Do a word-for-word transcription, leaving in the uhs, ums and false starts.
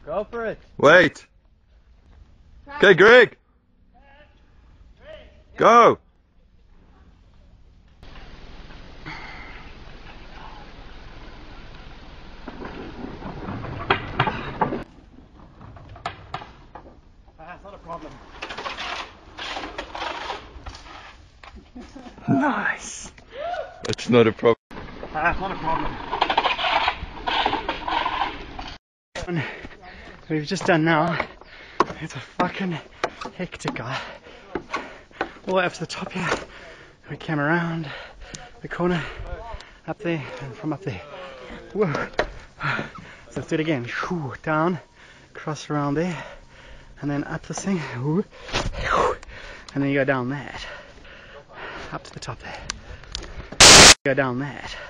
Go for it. Wait. Okay, Greg. Go. That's not a problem. Nice. That's not a problem. That's not a problem. We've just done now. It's a fucking hectic guy. All the way up to the top here. We came around the corner, up there, and from up there. Whoa. So let's do it again. Whew, down, cross around there, and then up this thing. Whew, and then you go down that. Up to the top there. Go down that.